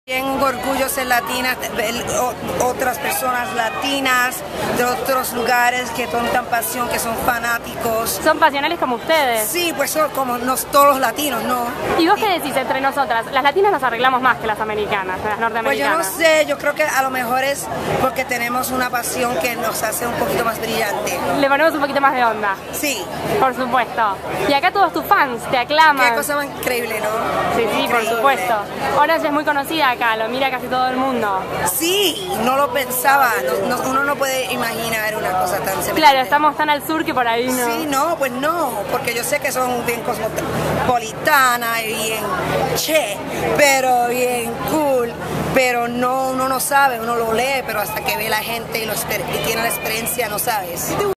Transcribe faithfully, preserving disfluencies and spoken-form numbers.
Bien, un orgullo ser latina, ver otras personas latinas de otros lugares que son tan pasión, que son fanáticos. ¿Son pasionales como ustedes? Sí, pues son como nos, todos los latinos, ¿no? ¿Y vos qué decís entre nosotras? Las latinas nos arreglamos más que las americanas, las norteamericanas. Pues yo no sé, yo creo que a lo mejor es porque tenemos una pasión que nos hace un poquito más brillante. Le ponemos un poquito más de onda. Sí. Por supuesto. Y acá todos tus fans te aclaman. Qué cosa más increíble, ¿no? Sí, sí, Increíble. por supuesto. Orange es muy conocida acá, lo mira casi todo el mundo. Sí, no lo pensaba, no, no, uno no puede imaginar una cosa tan semejante. Claro, estamos tan al sur que por ahí no. Sí, no, pues no, porque yo sé que son bien cosmopolitanas y bien che, pero bien cool, pero no, uno no sabe, uno lo lee, pero hasta que ve la gente y, lo, y tiene la experiencia no sabes.